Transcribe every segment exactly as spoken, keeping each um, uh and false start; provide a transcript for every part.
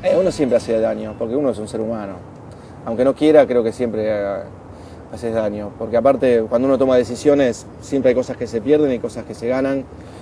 Eh, uno siempre hace daño, porque uno es un ser humano. Aunque no quiera, creo que siempre eh, haces daño. Porque aparte, cuando uno toma decisiones, siempre hay cosas que se pierden y cosas que se ganan.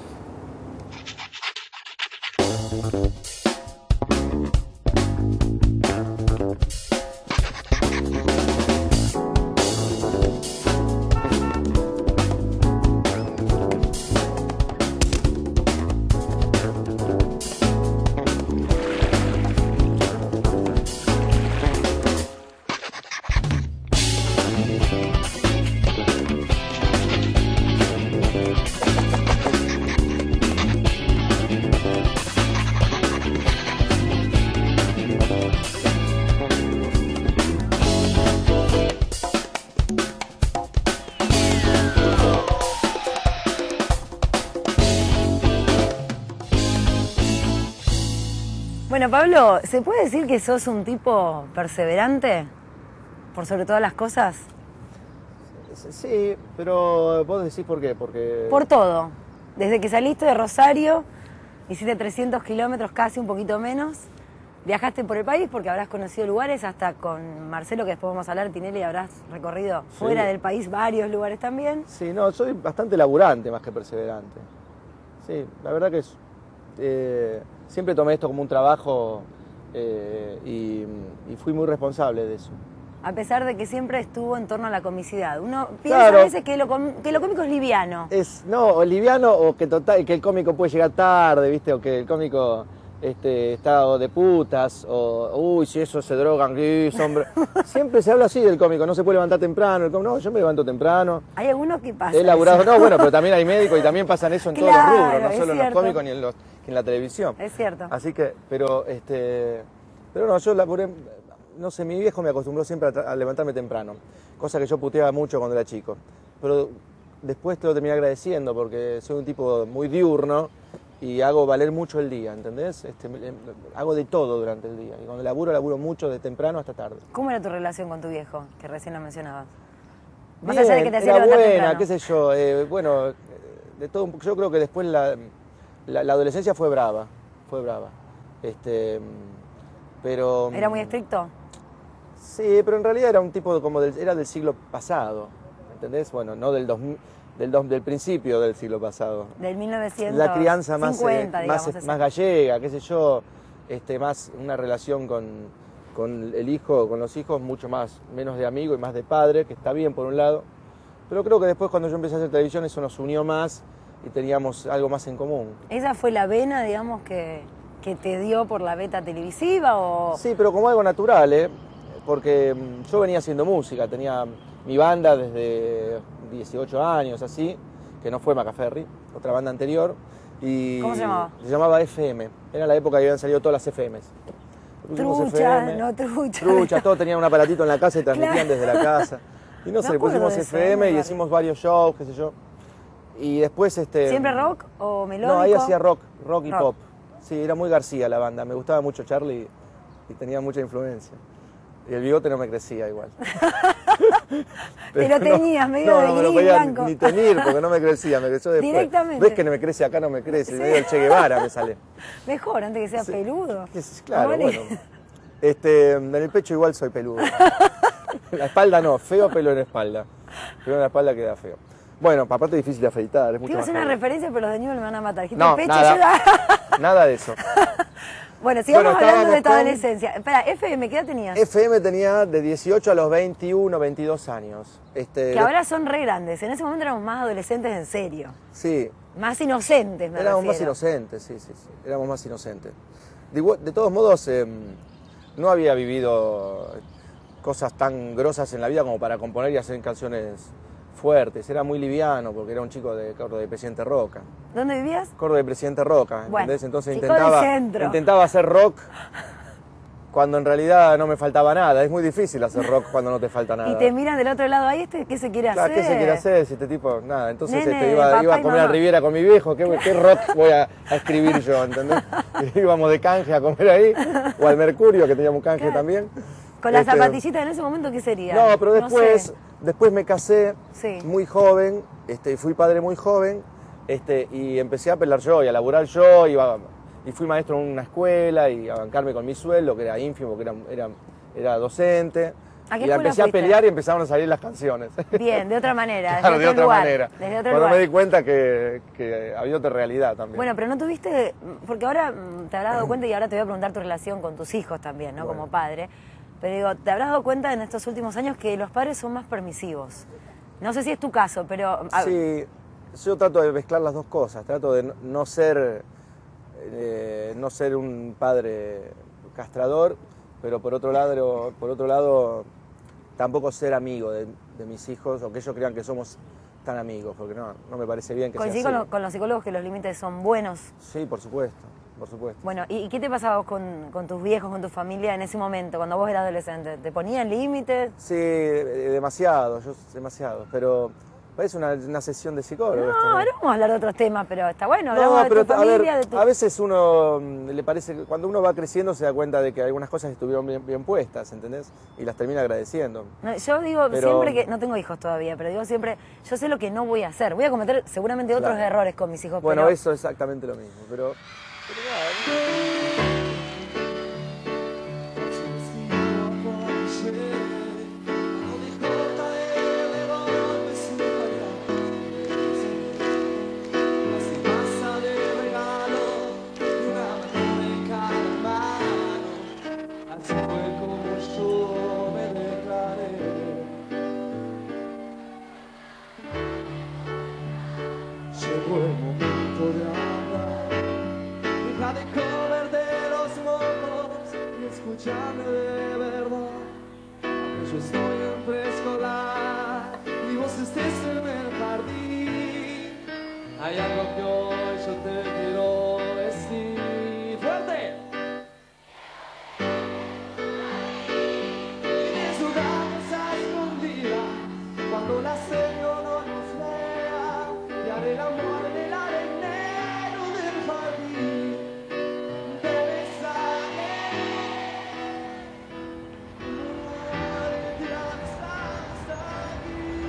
Bueno, Pablo, ¿se puede decir que sos un tipo perseverante por sobre todas las cosas? Sí, pero vos decís por qué, porque... Por todo. Desde que saliste de Rosario, hiciste trescientos kilómetros, casi un poquito menos, viajaste por el país porque habrás conocido lugares, hasta con Marcelo, que después vamos a hablar, Tinelli, habrás recorrido Sí. fuera del país varios lugares también. Sí, no, soy bastante laburante más que perseverante. Sí, la verdad que es, eh, siempre tomé esto como un trabajo eh, y, y fui muy responsable de eso. A pesar de que siempre estuvo en torno a la comicidad. Uno piensa Claro. a veces que lo, com- que lo cómico es liviano. Es, no, o liviano o que, total, que el cómico puede llegar tarde, ¿viste? O que el cómico este, está o de putas, o uy, si eso se drogan, ¿qué es, hombre? Siempre se habla así del cómico, no se puede levantar temprano. El cómico, no, yo me levanto temprano. Hay algunos que pasan. He laburado, eso. no, bueno, pero también hay médicos y también pasan eso en todos Claro, los rubros, no es solo en los cierto. cómicos ni en, los, ni en la televisión. Es cierto. Así que, pero, este, pero no, yo laburé, no sé, mi viejo me acostumbró siempre a, tra- a levantarme temprano, cosa que yo puteaba mucho cuando era chico. Pero después te lo terminé agradeciendo porque soy un tipo muy diurno y hago valer mucho el día, ¿entendés? Este, me- hago de todo durante el día y cuando laburo, laburo mucho de temprano hasta tarde. ¿Cómo era tu relación con tu viejo, que recién lo mencionabas? Más Bien, allá de que te hacía era levantar buena, temprano. qué sé yo, eh, bueno, eh, de todo, un poco. Yo creo que después la, la, la adolescencia fue brava, fue brava. Este, pero... ¿Era muy estricto? Sí, pero en realidad era un tipo como del, era del siglo pasado, ¿entendés? Bueno, no del, dos mil, del, dos- del principio del siglo pasado. Del mil novecientos La crianza más, cincuenta, eh, digamos. más, ese. más gallega, qué sé yo, este, más una relación con, con el hijo, con los hijos, mucho más, menos de amigo y más de padre, que está bien por un lado. Pero creo que después cuando yo empecé a hacer televisión eso nos unió más y teníamos algo más en común. ¿Esa fue la vena, digamos, que, que te dio por la beta televisiva o...? Sí, pero como algo natural, ¿eh? Porque mm, yo venía haciendo música, tenía mi banda desde dieciocho años, así, que no fue Macaferri, otra banda anterior. Y ¿Cómo se llamaba? Se llamaba F M, era la época que habían salido todas las F Ms. Pusimos Trucha, F M, no trucha. Trucha, todos tenían un aparatito en la casa y transmitían Claro. desde la casa. Y no Me sé, le acuerdo pusimos de eso, F M muy y raro. hicimos varios shows, qué sé yo. Y después este... ¿Siempre rock o melódico? No, ahí hacía rock, rock y Rock. pop. Sí, era muy García la banda, me gustaba mucho Charlie y tenía mucha influencia. Y el bigote no me crecía igual. Te lo tenías medio no, de no me lo gris, podía blanco. ni tener porque no me crecía, me creció después. Directamente. ¿Ves que no me crece acá? No me crece, Sí. medio el Che Guevara me sale. Mejor, antes que sea Sí. peludo. Sí, sí, claro, Vale. bueno. Este, en el pecho igual soy peludo. La espalda no, feo pelo en la espalda. Pero en la espalda queda feo. Bueno, aparte es difícil de afeitar, es Te mucho iba a más hacer una jodido. referencia, pero los de Newell me van a matar. Dijiste No, pecho, nada. yo ya- Nada de eso. Bueno, sigamos Bueno, hablando de tu estábamos con- adolescencia. Espera, F M, ¿qué edad tenías? F M tenía de dieciocho a los veintiuno, veintidós años. Este, Que ahora son re grandes. En ese momento éramos más adolescentes en serio. Sí, Más inocentes, me éramos más refiero. inocentes, sí, sí, sí, éramos más inocentes. De, igual- de todos modos, eh, no había vivido cosas tan grosas en la vida como para componer y hacer canciones fuertes. Era muy liviano porque era un chico de Córdoba de Presidente Roca. ¿Dónde vivías? Córdoba de Presidente Roca, Bueno, ¿entendés? Entonces chico del intentaba, centro. intentaba hacer rock cuando en realidad no me faltaba nada. Es muy difícil hacer rock cuando no te falta nada. Y te miran del otro lado, ahí este, ¿qué se quiere Claro, hacer? ¿qué se quiere hacer si este tipo? Nada, entonces Nene este, de iba, papá iba a y comer a mamá. Riviera con mi viejo, ¿qué, qué rock voy a, a escribir yo? ¿Entendés? Y íbamos de canje a comer ahí, o al Mercurio, que teníamos canje Claro. también. Con las Este, zapatillitas en ese momento, ¿qué sería? No, pero después, sé. después me casé Sí. muy joven, este, fui padre muy joven, este, y empecé a pelar yo y a laburar yo, iba, y fui maestro en una escuela y a bancarme con mi sueldo, que era ínfimo, porque era, era, era docente. ¿A qué y la escuela empecé a fuiste? pelear y empezaron a salir las canciones. Bien, de otra manera, Claro, desde de otro otra lugar. manera. Desde otro Cuando lugar. me di cuenta que, que había otra realidad también. Bueno, pero no tuviste, porque ahora mm, te habrás dado cuenta y ahora te voy a preguntar tu relación con tus hijos también, ¿no? Bueno. Como padre. Pero digo, te habrás dado cuenta en estos últimos años que los padres son más permisivos. No sé si es tu caso, pero... a- Sí, yo trato de mezclar las dos cosas, trato de no, no ser, eh, no ser un padre castrador, pero por otro lado, por otro lado tampoco ser amigo de, de mis hijos o que ellos crean que somos tan amigos, porque no, no me parece bien que sea Coincidí así. con, lo- con los psicólogos que los límites son buenos. Sí, por supuesto, por supuesto. Bueno, ¿y, y qué te pasaba vos con, con tus viejos, con tu familia en ese momento, cuando vos eras adolescente? ¿Te ponían límites? Sí, eh, demasiado, yo demasiado, pero parece una, una sesión de psicólogo. No, esto, ahora vamos a hablar de otros temas, pero está bueno, hablamos No, de pero tu a familia, ver, de tu... a veces uno mm, le parece que cuando uno va creciendo se da cuenta de que algunas cosas estuvieron bien, bien puestas, ¿entendés? Y las termina agradeciendo. No, yo digo Pero- siempre que, no tengo hijos todavía, pero digo siempre, yo sé lo que no voy a hacer. Voy a cometer seguramente otros Claro. errores con mis hijos, Bueno, pero... eso es exactamente lo mismo, pero... pero nada, Así fue como yo me declaré. Llegó el momento de hablar. Deja de comer de los mocos y escúchame de verdad. Aunque yo estoy en preescolar y vos estés en el jardín, hay algo que hoy yo te quiero decir. ¡Fuerte! Jugamos a escondidas cuando la señora no nos vea y haré el amor en el arenero del jardín. Te besaré, ya estás aquí.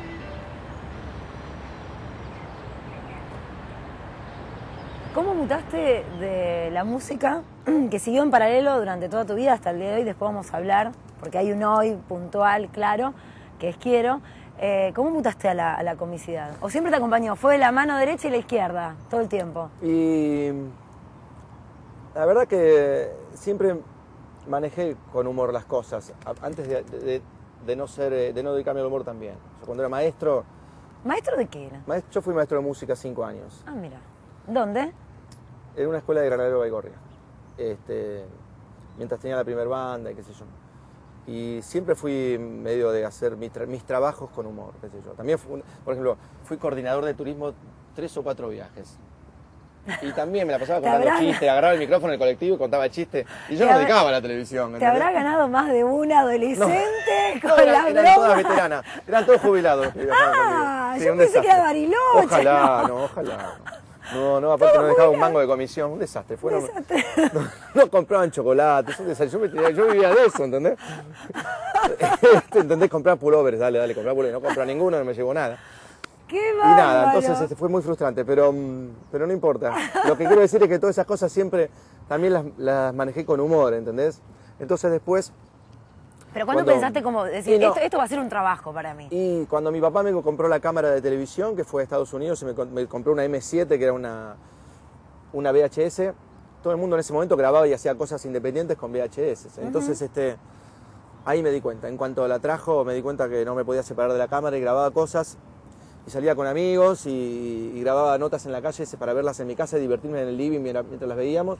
¿Cómo mutaste de la música que siguió en paralelo durante toda tu vida hasta el día de hoy? Después vamos a hablar, porque hay un hoy puntual, claro, que es quiero. Eh, ¿Cómo mutaste a la, a la comicidad? ¿O siempre te acompañó? ¿Fue la mano derecha y la izquierda todo el tiempo? Y la verdad que siempre manejé con humor las cosas, a- antes de, de- de no ser, eh, de no dedicarme al humor también. Yo cuando era maestro, ¿Maestro de qué era? maest- yo fui maestro de música cinco años, Ah, mira. ¿Dónde? en una escuela de Granadero Baigorria, este, mientras tenía la primer banda y qué sé yo. Y siempre fui medio de hacer mis, tra- mis trabajos con humor, qué sé yo. También, fui un- por ejemplo, fui coordinador de turismo tres o cuatro viajes. Y también me la pasaba Te contando habrá- chistes, agarraba el micrófono en el colectivo y contaba chistes. Y yo Te no habrá- dedicaba a la televisión. ¿Te ¿entendés? habrá ganado más de un adolescente No, con eran, la eran broma? todas veteranas, eran todos jubilados los que viajaban Ah, conmigo. yo un pensé que desastre. era Bariloche, Ojalá, no. no, ojalá. No, no, aparte no dejaban un mango de comisión, un desastre. Fueron, Desastre. No, no compraban chocolates, un desastre. Yo, me tiré- yo vivía de eso, ¿entendés? ¿Entendés? Comprar pullovers, dale, dale, comprar pullovers. No compré ninguno, no me llegó nada. ¡Qué Y bárbaro! nada, entonces este, fue muy frustrante, pero, mm, pero no importa. Lo que quiero decir es que todas esas cosas siempre también las, las manejé con humor, ¿entendés? Entonces después, ¿Pero cuándo cuando- pensaste como decir, Y no. esto, esto va a ser un trabajo para mí? y cuando mi papá me compró la cámara de televisión, que fue a Estados Unidos, y me, con- me compró una eme siete, que era una, una ve hache ese, todo el mundo en ese momento grababa y hacía cosas independientes con ve hache ese. Entonces, este, ahí me di cuenta. En cuanto la trajo, me di cuenta que no me podía separar de la cámara y grababa cosas. Y salía con amigos y, y grababa notas en la calle para verlas en mi casa y divertirme en el living mientras, mientras las veíamos.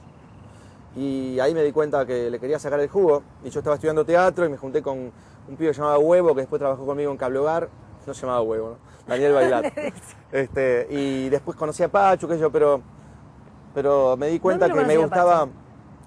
Y ahí me di cuenta que le quería sacar el jugo. Y yo estaba estudiando teatro y me junté con un pibe llamado Huevo, que después trabajó conmigo en Cable Hogar. No se llamaba Huevo, ¿no? Daniel Bailat. este, y después conocí a Pachu, qué sé yo, pero, pero me di cuenta ¿Dónde lo que me conocí a gustaba... Pachu?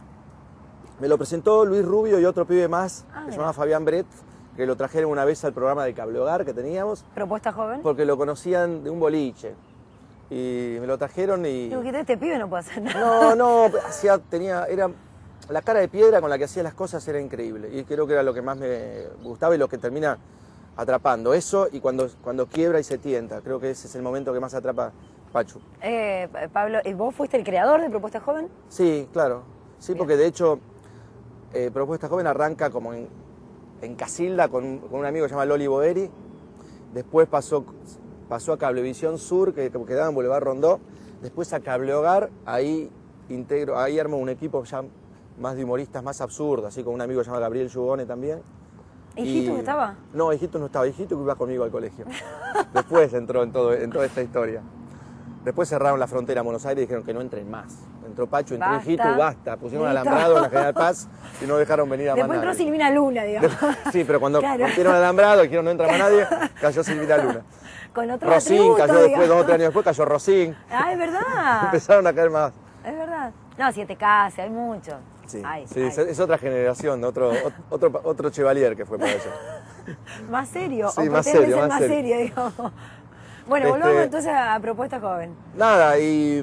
Me lo presentó Luis Rubio y otro pibe más, Ah, que se mira. llamaba Fabián Brett, que lo trajeron una vez al programa de Cable Hogar que teníamos, ¿Propuesta joven? porque lo conocían de un boliche. Y me lo trajeron y... Digo, que este pibe no puede hacer nada. No, no, hacía, tenía, era, la cara de piedra con la que hacía las cosas era increíble. Y creo que era lo que más me gustaba y lo que termina atrapando. Eso y cuando, cuando quiebra y se tienta. Creo que ese es el momento que más atrapa Pachu. Eh, Pablo, ¿y vos fuiste el creador de Propuesta Joven? Sí, claro. Sí, Bien. porque de hecho, eh, Propuesta Joven arranca como en, en Casilda con un, con un amigo que se llama Loli Boeri. Después pasó, pasó a Cablevisión Sur, que que quedaba en Boulevard Rondó. Después a Cable Hogar, ahí integro, ahí armo un equipo ya más de humoristas, más absurdos, así con un amigo que se llama Gabriel Yugone también. ¿Hijitus Y- estaba? No, Hijitus no estaba, Hijitus iba conmigo al colegio. Después entró en, todo, en toda esta historia. Después cerraron la frontera a Buenos Aires y dijeron que no entren más. Entró Pachu, entró Basta. Hijitus, basta. Pusieron Listo. alambrado en la General Paz y no dejaron venir a más Después entró nadie. Silvina Luna, digamos. Sí, pero cuando Claro. rompieron alambrado y dijeron no entra más nadie, cayó Silvina Luna. Con otro Rosín atributo, cayó después, digamos. dos o tres años después cayó Rosín. Ah, es verdad. Empezaron a caer más. Es verdad. No, siete K, hay muchos. Sí, Ay, sí, ay. Es, es otra generación, otro, otro, otro Chevalier que fue para eso. Más serio. Sí, o más pretende serio, ser más más serio. serio, digamos. Bueno, Este- volvamos entonces a Propuesta Joven. Nada, y,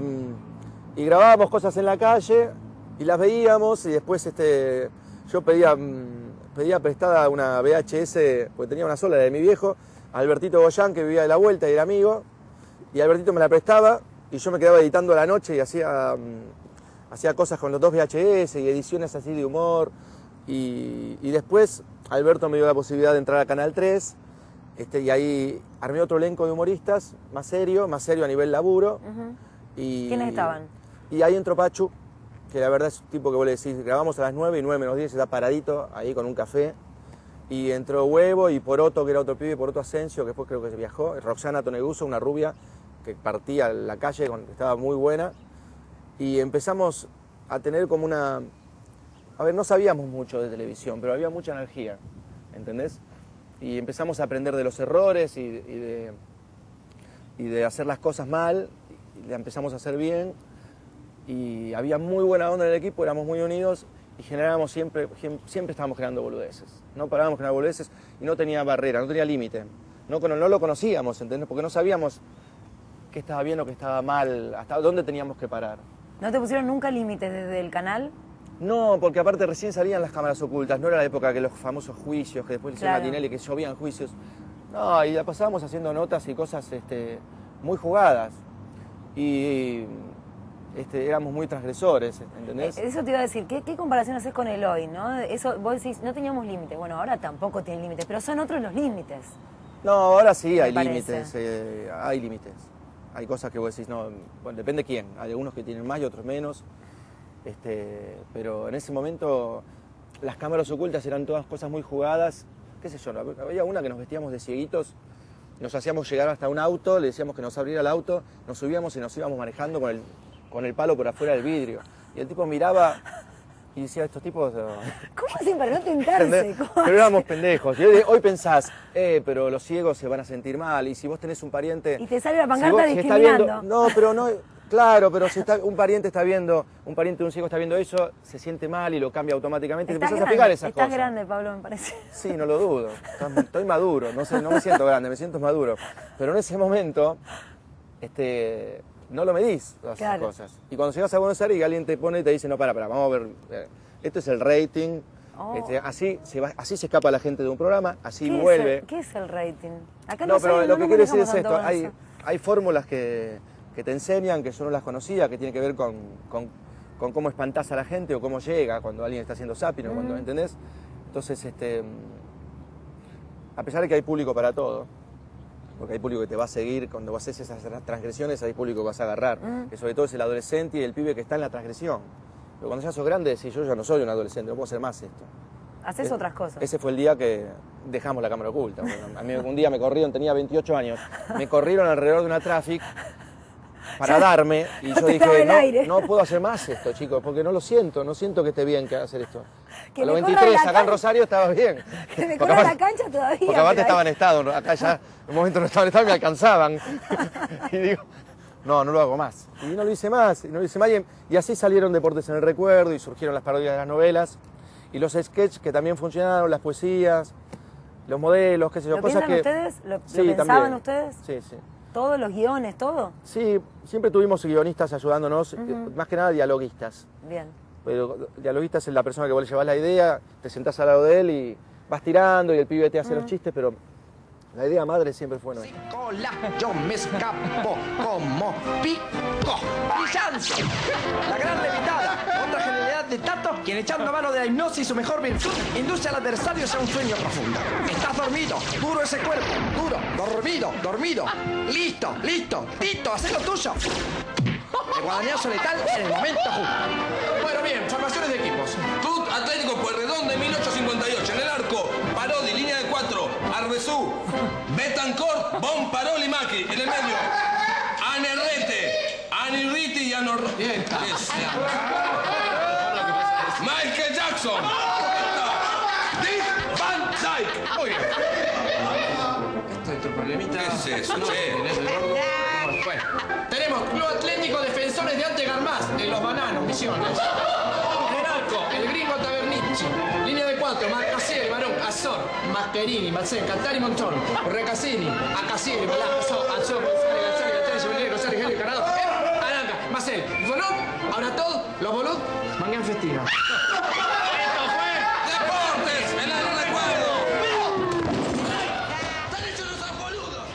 y grabábamos cosas en la calle y las veíamos y después este, yo pedía, mm, pedía prestada una V H S, porque tenía una sola, la de mi viejo, a Albertito Goyán, que vivía de la vuelta y era amigo, y Albertito me la prestaba y yo me quedaba editando a la noche y hacía, mm, hacía cosas con los dos V H S y ediciones así de humor. Y, y después Alberto me dio la posibilidad de entrar a Canal tres. Este, y ahí armé otro elenco de humoristas, más serio, más serio a nivel laburo. Ujú. Y, ¿Quiénes estaban? Y ahí entró Pachu, que la verdad es un tipo que vos le decís, grabamos a las nueve y nueve menos diez, está paradito ahí con un café. Y entró Huevo y Poroto, que era otro pibe, Poroto Asensio, que después creo que se viajó. Roxana Toneguso, una rubia que partía a la calle, con, estaba muy buena. Y empezamos a tener como una... A ver, no sabíamos mucho de televisión, pero había mucha energía, ¿entendés? Y empezamos a aprender de los errores y, y de, y de hacer las cosas mal, y la empezamos a hacer bien, y había muy buena onda en el equipo, éramos muy unidos, y generábamos siempre, siempre estábamos generando boludeces, no parábamos de generar boludeces, y no tenía barrera, no tenía límite, no, no lo conocíamos, ¿entendés? Porque no sabíamos qué estaba bien o qué estaba mal, hasta dónde teníamos que parar. ¿No te pusieron nunca límites desde el canal? No, porque aparte recién salían las cámaras ocultas, no era la época que los famosos juicios, que después le hicieron Claro. a Tinelli, que llovían juicios. No, y la pasábamos haciendo notas y cosas este, muy jugadas. Y este, éramos muy transgresores, ¿entendés? Eh, Eso te iba a decir, ¿qué, qué comparación haces con el hoy, no? Eso, vos decís, no teníamos límites. Bueno, ahora tampoco tienen límites, pero son otros los límites. No, ahora sí hay parece. límites, eh, hay límites. Hay cosas que vos decís, no, bueno, depende quién. Hay algunos que tienen más y otros menos. Este, pero en ese momento las cámaras ocultas eran todas cosas muy jugadas, qué sé yo, había una que nos vestíamos de cieguitos, nos hacíamos llegar hasta un auto, le decíamos que nos abriera el auto, nos subíamos y nos íbamos manejando con el, con el palo por afuera del vidrio. Y el tipo miraba y decía, estos tipos... no". ¿Cómo hacen para no tentarse? ¿Entendés? ¿Cómo Pero éramos pendejos. Y hoy, hoy pensás, eh, pero los ciegos se van a sentir mal, y si vos tenés un pariente... Y te sale la si pancarta vos- si está discriminando. viendo- no, pero no... Claro, pero si está, un pariente está viendo, un pariente de un ciego está viendo eso, se siente mal y lo cambia automáticamente y te Estás empezás a grande, explicar esas estás cosas. grande, Pablo, me parece. Sí, no lo dudo. Estoy- Estoy maduro, no, sé, no me siento grande, me siento maduro. Pero en ese momento, este, no lo medís todas esas Claro. cosas. Y cuando llegas a Buenos Aires y alguien te pone y te dice, no, para, para, vamos a ver, eh, esto es el rating. Oh. Este, así, se va, así se escapa la gente de un programa, así ¿Qué vuelve. Es el, ¿Qué es el rating? Acá No, sé, pero lo que nos quiero decir es manejamos esto, tanto con hay, eso. hay fórmulas que, que te enseñan, que yo no las conocía, que tienen que ver con, con, con cómo espantás a la gente o cómo llega cuando alguien está haciendo zapping, o cuando, ¿entendés? Entonces, este, a pesar de que hay público para todo, porque hay público que te va a seguir, cuando vos haces esas transgresiones hay público que vas a agarrar, Mm. que sobre todo es el adolescente y el pibe que está en la transgresión. Pero cuando ya sos grande decís, yo ya no soy un adolescente, no puedo hacer más esto. Haces Es- otras cosas. Ese fue el día que dejamos la cámara oculta. Bueno, a mí un día me corrieron, tenía veintiocho años, me corrieron alrededor de una traffic para darme y no yo te daba dije, el no, aire". no puedo hacer más esto, chicos, porque no lo siento, no siento que esté bien que hacer esto. Que a los me corra veintitrés, la acá en cancha. Rosario estaba bien. Que me Porque corra la aparte- cancha todavía. Porque aparte pero estaba en ahí- estado, acá ya, en un momento no estaba en estado y me alcanzaban. Y digo, no, no lo hago más. Y no lo hice más, y no lo hice más. Y, y así salieron Deportes en el Recuerdo y surgieron las parodias de las novelas. Y los sketches que también funcionaron, las poesías, los modelos, qué sé yo. ¿Lo cosas piensan que, ustedes? ¿Lo, lo Sí, pensaban también. ustedes? Sí, sí. ¿Todos los guiones, todo? Sí, siempre tuvimos guionistas ayudándonos, Ujú. más que nada dialoguistas. Bien. Pero dialoguistas es la persona que vos le llevas la idea, te sentás al lado de él y vas tirando y el pibe te hace los chistes, pero La idea madre siempre fue nuestra. Cola, yo me escapo como pico. Brillante. La gran levitada. Otra genialidad de Tato, quien echando mano de la hipnosis su mejor virtud, induce al adversario hacia un sueño profundo. Estás dormido, duro ese cuerpo, duro, dormido, dormido. Listo, listo, Tito, haz lo tuyo. El guadañazo letal en el momento justo. Bueno, bien, formaciones de equipos. Club Atlético Pueyrredón de mil ochocientos cincuenta y ocho. En el arco, Parodi, línea de cuatro, Arbezú, Betancourt, Bon, Paroli, Macri. En el medio, Anerrete, Anirriti y Anor... Bien, Michael Jackson. Dick Van Dyke. Muy bien. Esto es tu problemita. ¿Qué es eso, No, che? tenés el gordo. Bueno, tenemos Club Atlético Defensores de Ante Garmaz, en Los Bananos, Misiones. En el arco, el gringo Tabernicci. Línea de cuatro, Marcasieri, Barón, Azor, Masperini, Macén, Cantari, Montón, Recassini, Acasieri, Balá, Azor, Azor, González, González, González, González, González, Gelio, Canado, Aranga, Marcel, Fonón, ahora todos, los bolud, mangan festina. Deportes, en el recuerdo. ¡Están hechos los boludos!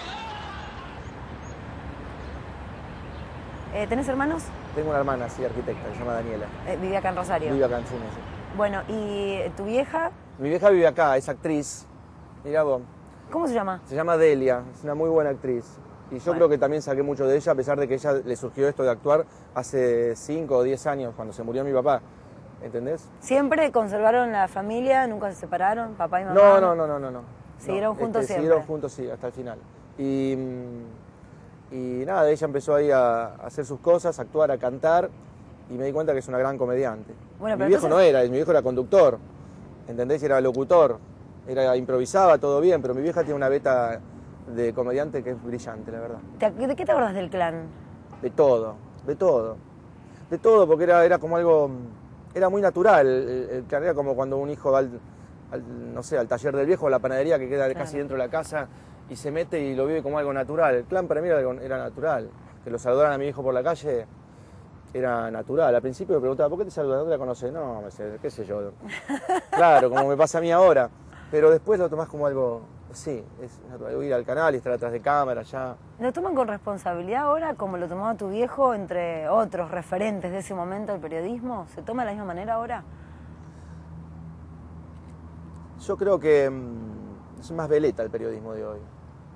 Eh, ¿Tenés hermanos? Tengo una hermana, sí, arquitecta, que se llama Daniela. Eh, vive acá en Rosario. Vive acá en Funes. Sí. Bueno, ¿y tu vieja? Mi vieja vive acá, es actriz. Mirá vos. ¿Cómo se llama? Se llama Delia, es una muy buena actriz. Y yo Bueno. creo que también saqué mucho de ella, a pesar de que ella le surgió esto de actuar hace cinco o diez años, cuando se murió mi papá. ¿Entendés? ¿Siempre conservaron la familia? ¿Nunca se separaron? ¿Papá y mamá? No, no, no, no, no. no. ¿Siguieron No, juntos este, siempre? Siguieron juntos, sí, hasta el final. Y, mm, y nada, ella empezó ahí a, a hacer sus cosas, a actuar, a cantar, y me di cuenta que es una gran comediante. Bueno, mi pero viejo entonces- no era, mi viejo era conductor, ¿entendés? Era locutor, era improvisaba, todo bien, pero mi vieja tiene una beta de comediante que es brillante, la verdad. ¿Te- ¿De qué te acordás del clan? De todo, de todo. De todo, porque era, era como algo, era muy natural. El, el clan era como cuando un hijo va al, al, no sé, al taller del viejo, a la panadería que queda Claro. casi dentro de la casa y se mete y lo vive como algo natural. El clan para mí era, algo- era natural. Que lo saludaran a mi hijo por la calle era natural. Al principio me preguntaba, ¿por qué te saludan? ¿Dónde la conoces? No, me decía, qué sé yo. Claro, como me pasa a mí ahora. Pero después lo tomás como algo, sí, es natural. Ir al canal y estar atrás de cámara ya. ¿Lo toman con responsabilidad ahora, como lo tomaba tu viejo, entre otros referentes de ese momento del periodismo? ¿Se toma de la misma manera ahora? Yo creo que mm, es más veleta el periodismo de hoy.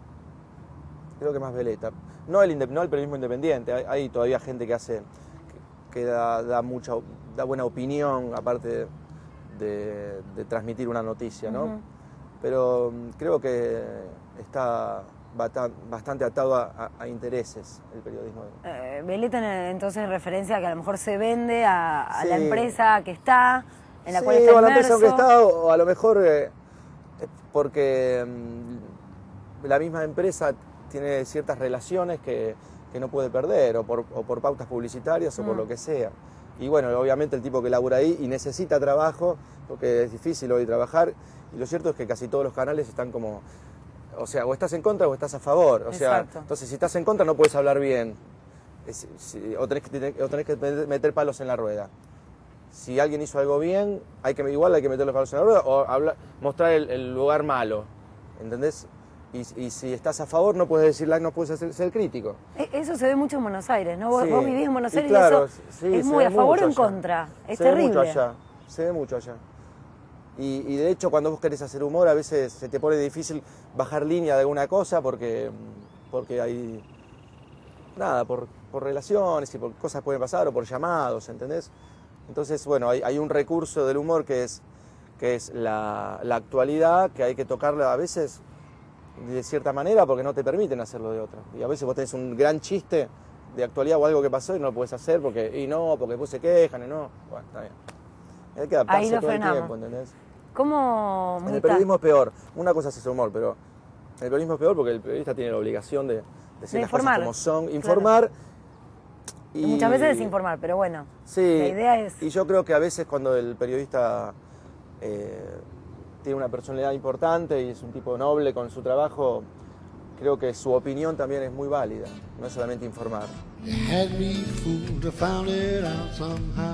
Creo que más veleta. No el, inde- no el periodismo independiente, hay, hay todavía gente que hace, que, que da, da, mucha, da buena opinión, aparte de, de transmitir una noticia, ¿no? Ujú. Pero mm, creo que está bata- bastante atado a, a- a intereses el periodismo. Eh, Veleta en- entonces en referencia a que a lo mejor se vende a, a la Sí. empresa que está, en la Sí, cual está o a la inmerso. empresa que está, o a lo mejor eh, es porque mm, la misma empresa tiene ciertas relaciones que, que no puede perder, o por, o por pautas publicitarias, o por Mm. lo que sea. Y bueno, obviamente el tipo que labura ahí y necesita trabajo, porque es difícil hoy trabajar, y lo cierto es que casi todos los canales están como, o sea, o estás en contra o estás a favor. O sea, Exacto. entonces si estás en contra no puedes hablar bien, Es- si- o, tenés que, o tenés que meter palos en la rueda. Si alguien hizo algo bien, hay que, igual hay que meter los palos en la rueda o hablar, mostrar el, el lugar malo, ¿entendés? Y, y si estás a favor no puedes decir, no puedes ser, ser crítico. E- Eso se ve mucho en Buenos Aires, ¿no? Vos, Sí. vos vivís en Buenos Y Aires claro, y eso sí, es se muy ve a favor o en mucho allá. contra. Es se ve terrible. mucho allá, se ve mucho allá. Y, y de hecho cuando vos querés hacer humor a veces se te pone difícil bajar línea de alguna cosa porque, porque hay, nada, por, por relaciones y por cosas pueden pasar o por llamados, ¿entendés? Entonces, bueno, hay, hay un recurso del humor que es, que es la, la actualidad, que hay que tocarla a veces de cierta manera porque no te permiten hacerlo de otra. Y a veces vos tenés un gran chiste de actualidad o algo que pasó y no lo podés hacer porque, y no, porque después se quejan y no. Bueno, está bien. Hay que adaptarse Ahí lo todo el frenamos. tiempo, ¿entendés? ¿Cómo En el muta- periodismo es peor. Una cosa es ese humor, pero en el periodismo es peor porque el periodista tiene la obligación de decir De las informar. cosas como son, Claro. informar. Y muchas veces desinformar, pero bueno. Sí, La idea es... y yo creo que a veces cuando el periodista eh, tiene una personalidad importante y es un tipo noble con su trabajo, creo que su opinión también es muy válida, no es solamente informar. You had me fooled, I found it out somehow.